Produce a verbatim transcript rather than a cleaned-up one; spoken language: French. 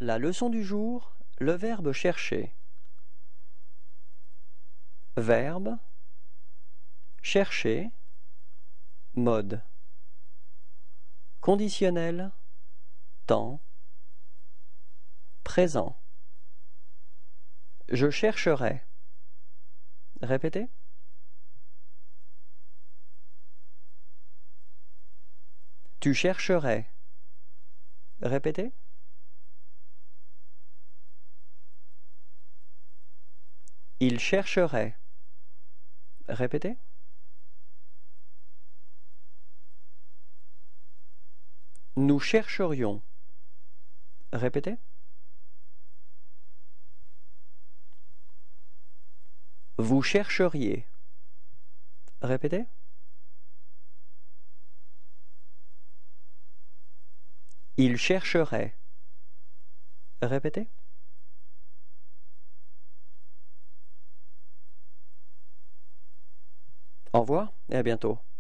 La leçon du jour, le verbe chercher. Verbe, chercher, mode. Conditionnel, temps, présent. Je chercherai. Répétez. Tu chercherais. Répétez. Il chercherait. Répétez. Nous chercherions. Répétez. Vous chercheriez. Répétez. Il chercherait. Répétez. Au revoir et à bientôt.